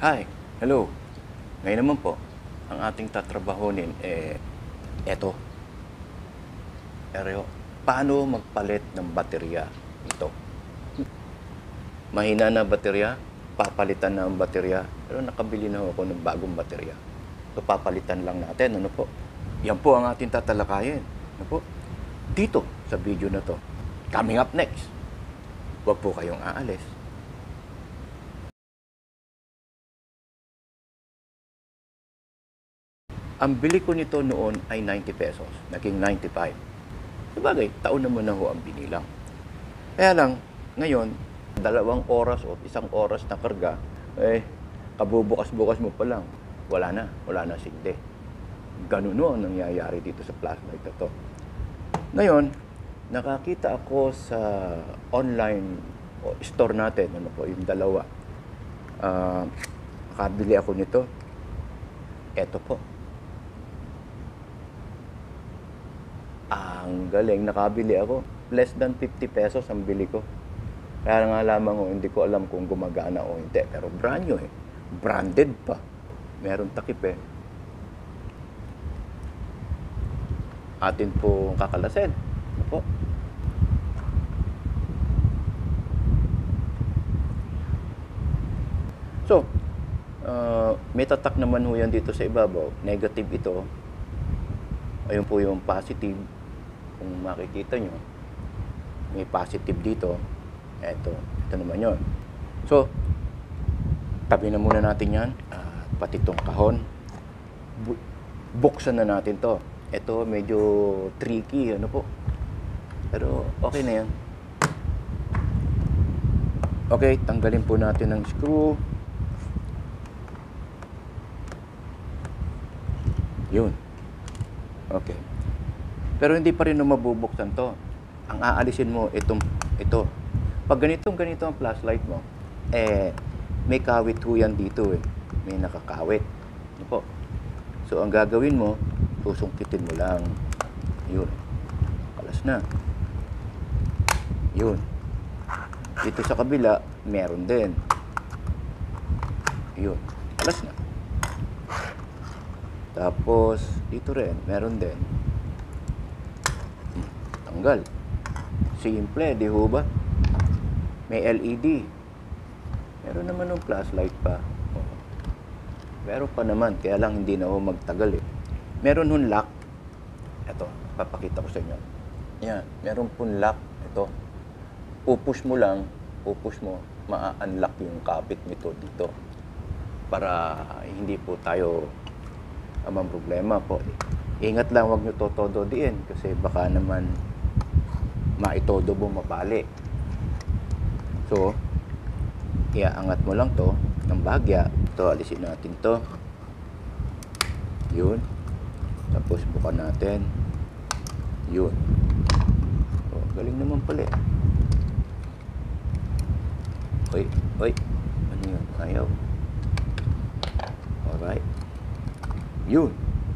Hi, hello. Ngayon naman po, ang ating tatrabahonin eto. Eryo, paano magpalit ng baterya nito? Mahina na baterya, papalitan na ang baterya, pero nakabili na ako ng bagong baterya. So, papalitan lang natin, ano po? Yan po ang ating tatalakayin. Ano po? Dito, sa video na to. Coming up next. Huwag po kayong aalis. Ang bili ko nito noon ay 90 pesos. Naging 95. Sabagay, taon naman na ho ang binilang. Kaya lang, ngayon, 2 oras o 1 oras na karga, kabubukas-bukas mo pa lang, wala na silde. Ganun no ang nangyayari dito sa flashlight na to. Ngayon, nakakita ako sa online store natin, ano po, yung dalawa. Nakabili ako nito. Eto po. Ang galing, nakabili ako. Less than 50 pesos ang bili ko. Kaya nga lamang hindi ko alam kung gumagana o hindi. Pero brand new eh. Branded pa. Meron takip eh. Atin pong kakalasin. Ano po? So, may tatak naman ho yan dito sa ibabaw. Negative ito. Ayun po yung positive. Kung makikita nyo, may positive dito. Ito naman yon. So, tabi na muna natin yan. Pati itong kahon. Buksan na natin to. Ito medyo tricky, ano po. Pero okay na yan. Okay, tanggalin po natin ang screw. Yun. Okay. Pero hindi pa rin mabubuksan to. Ang aalisin mo, ito. Pag ganito ang flashlight mo, may kawit ho yan dito eh. May nakakawit. Ano po? So, ang gagawin mo, susungkitin mo lang. Yun. Kalas na. Yun. Dito sa kabila, meron din. Yun. Kalas na. Tapos, dito rin, meron din. Tanggal. Simple, di ho ba? May LED. Meron naman ng flashlight pa. Meron pa naman, kaya lang hindi na ho magtagal eh. Meron hong lock. Ito, papakita ko sa inyo. Yan, meron pong lock. Ito. Pupush mo lang, ma-unlock yung kabit nito dito. Para hindi po tayo amang problema po. Ingat lang, wag nyo todo diin kasi baka naman maitodo mo mabali. So, iaangat mo lang to ng bahagya. Ito, alisin natin to. Yun. Tapos bukan natin. Yun. So, galing naman pala. Oy. Ano yun? Ayaw. Alright. Yun.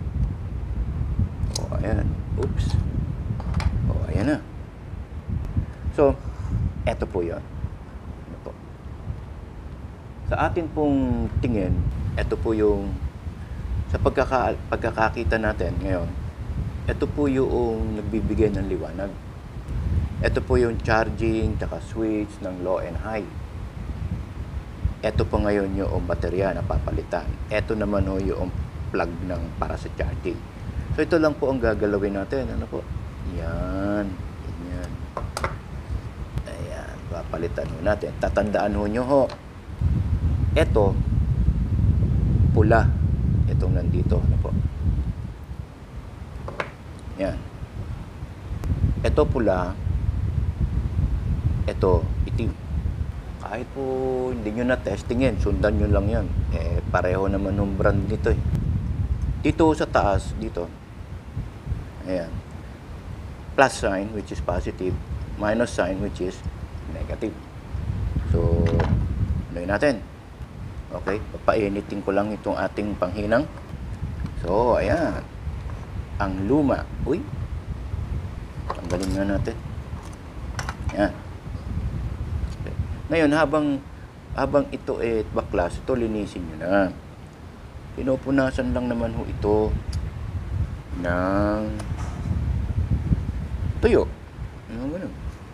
O, ayan. Oops. O, ayan na. So, eto po yun. Ano po? Sa atin pong tingin, eto po yung sa pagkakakita natin ngayon, eto po yung nagbibigay ng liwanag. Eto po yung charging, tsaka switch ng low and high. Eto po ngayon yung baterya na papalitan. Eto naman o yung plug ng para sa charging. So, ito lang po ang gagalawin natin. Ano po? Yan. Ganyan. Ayan. Papalitan ho natin. Tatandaan ho nyo ho. Ito, pula. Itong nandito. Ano po? Yan. Ito pula. Ito, itim. Kahit po hindi nyo na-testingin, sundan nyo lang yan. Pareho naman ng brand nito eh. Dito sa taas, dito. Ayan. Plus sign, which is positive. Minus sign, which is negative. So, ano yun natin? Okay, papainitin ko lang itong ating panghinang. So, ayan. Ang luma. Uy. Tanggalin nga natin. Ayan. Ngayon, habang habang ito baklas, ito linisin nyo na. Pinupunasan lang naman ho ito ng tuyo. Ano ganun?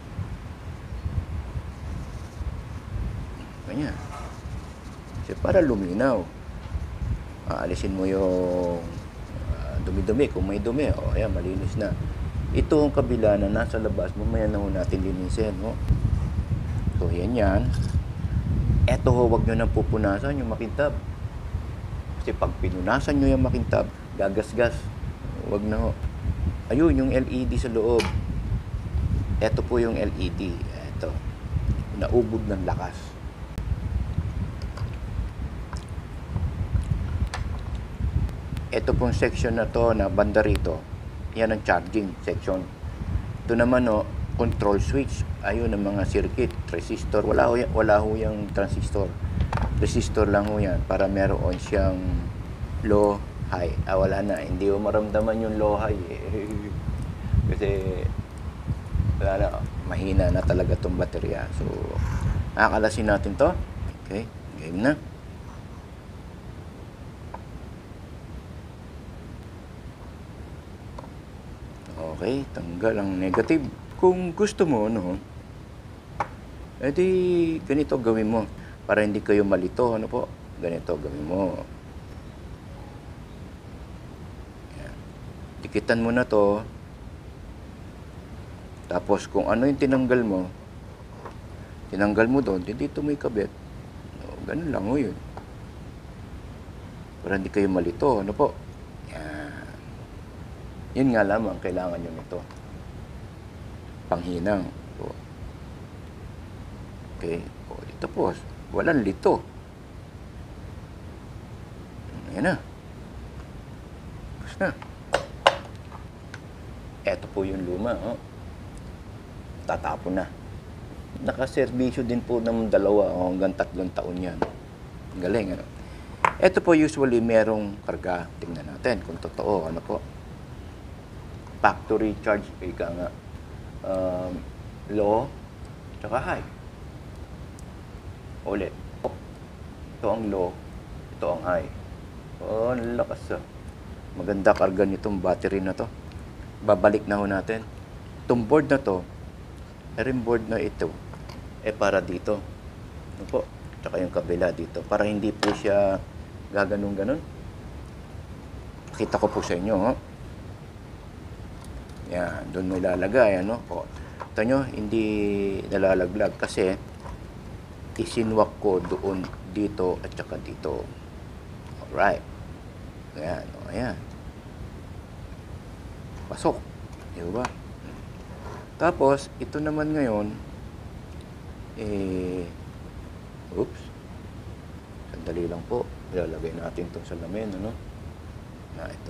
Ganyan. Kasi para luminaw. Aalisin mo yung dumi-dumi. Kung may dumi, ayan, malinis na. Ito ang kabila na nasa labas, mamaya na ho natin linisin. So, yan. Eto ho, wag nyo nang pupunasan yung makintab. Kasi pag pinunasan nyo yung makintab, gagasgas. Wag na ho. Ayun, yung LED sa loob. Eto po yung LED. Eto. Naubod ng lakas. Ito pong section na to na banda rito, yan ang charging section. Ito naman control switch. Ayun ang mga circuit, resistor. Wala ho yung transistor. Resistor lang ho yan para meron siyang low, high. Wala na. Hindi ho maramdaman yung low, high. Kasi wala na. Mahina na talaga itong baterya. So, nakakalasin natin to. Okay, game na. Okay, tanggal ang negative. Kung gusto mo, edi ganito gawin mo. Para hindi kayo malito, ganito gawin mo. Yan. Dikitan mo na to. Tapos kung ano yung tinanggal mo doon, dito mo ikabit. Ganun lang ho yun. Para hindi kayo malito, Yan. Yun nga lamang, kailangan nyo nito. Panghinang. Okay. Tapos, walang lito. Yan na. Tapos na. Eto po yung luma. Tatapon na. Nakaserbisyo din po ng 2 hanggang 3 taon yan. Galing, Eto po usually merong karga. Tingnan natin kung totoo. Factory charge, ika nga. Low, tsaka high. Ulit. Ito ang low, ito ang high. Lakas. Maganda karga nitong battery na to. Babalik na ho natin. Itong board na to, rin board na ito, para dito. Tsaka yung kabila dito. Para hindi po siya gaganong-ganon. Pakita ko po sa inyo, Yan, doon mo ilalagay, Ito nyo, hindi nalalaglag kasi isinwak ko doon, dito, at saka dito. Alright. Ayan, ayan. Pasok. Di ba? Tapos, ito naman ngayon, oops. Sandali lang po. Ilalagay natin itong salamin, Na ito.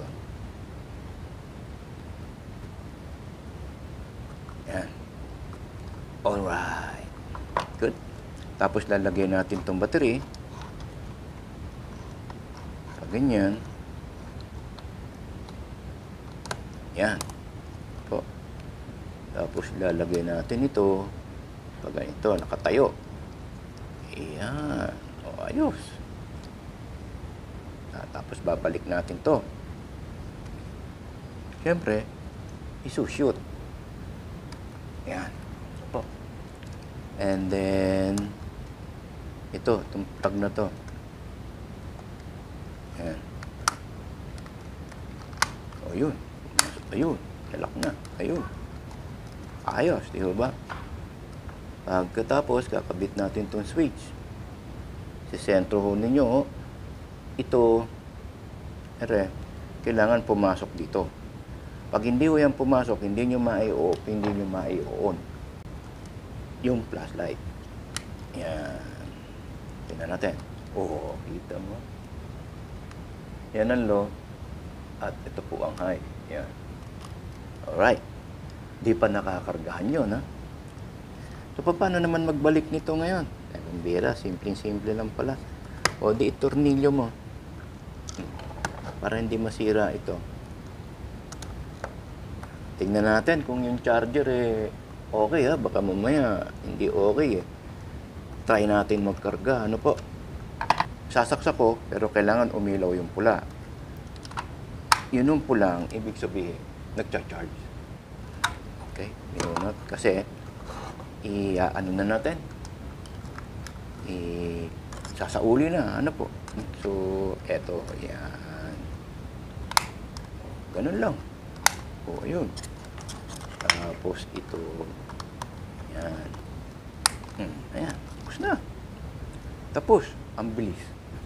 Yan. Alright. Good. Tapos lalagay natin itong battery. Ganyan. Yan. Tapos lalagay natin ito. Pag ganito, nakatayo. Ayan. Ayos. Tapos babalik natin to. Siyempre, isushoot. Ayan. And then, ito, itong tag na to. Ayan. Ayun. Ayun. Lalak na. Ayun. Ayos, di ba? Pagkatapos, kakabit natin itong switch. Sa sentro ho ninyo, ito, kailangan pumasok dito. Pag hindi ho yan pumasok, hindi nyo mai-off, hindi nyo mai-on yung flashlight. Yan. Tingnan natin. Kita mo. Yan ang low. At ito po ang high. Yan. Alright. Di pa nakakargahan yun, So, paano naman magbalik nito ngayon? Bira, simple-simple lang pala. Di itornilyo mo. Para hindi masira ito. Tingnan natin kung yung charger okay, baka mamaya hindi okay try natin magkarga. Ano po? Sasaksak ko, pero kailangan umilaw yung pula. Yun yung pulang, ibig sabihin, nagcha-charge. Okay? Minunot. Kasi, ano na natin? Sasauli na. Ano po? So, eto. Yan. Ganun lang. O, ayun. Tapos, ito. Yan. Ayan. Tapos na. Tapos. Ang bilis.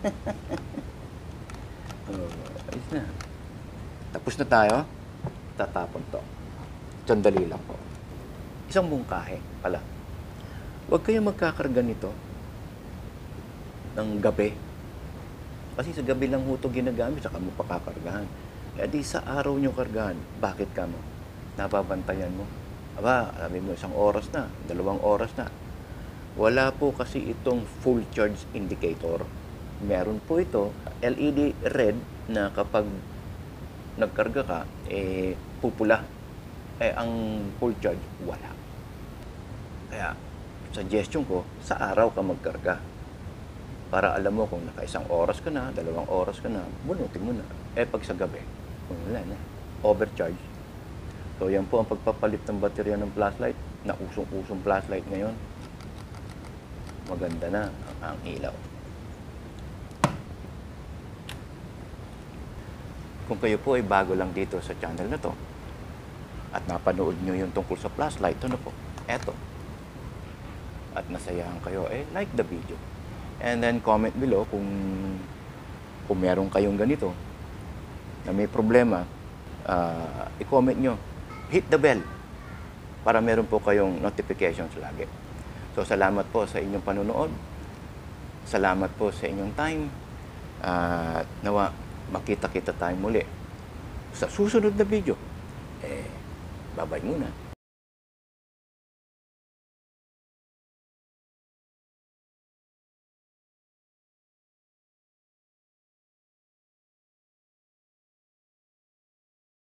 Ayos na. Tapos na tayo. Tatapon to. Sandali lang po. Isang mungkahe pala. Huwag kayong magkakarga nito ng gabi. Kasi sa gabi lang ho ito ginagamit, saka mo pakakargahan. E di sa araw nyo kargahan, bakit ka mo? Nababantayan mo? Aba, sabi mo, 1 oras na, 2 oras na. Wala po kasi itong full charge indicator. Meron po ito, LED red, na kapag nagkarga ka, pupula. Ang full charge, wala. Kaya, suggestion ko, sa araw ka magkarga. Para alam mo kung naka 1 oras ka na, 2 oras ka na, bunutin mo na. Pag sa gabi, wala na. Overcharge. So, yan po ang pagpapalit ng baterya ng flashlight, na usong-usong flashlight ngayon. Maganda na ang ilaw. Kung kayo po ay bago lang dito sa channel na to, at napanood nyo yung tungkol sa flashlight, ano po? Eto. At nasayahan kayo, like the video. And then comment below kung meron kayong ganito na may problema, i-comment nyo. Hit the bell para meron po kayong notifications lagi. So, salamat po sa inyong panonood. Salamat po sa inyong time. Nawa, makita-kita tayo muli sa susunod na video. Bye-bye muna.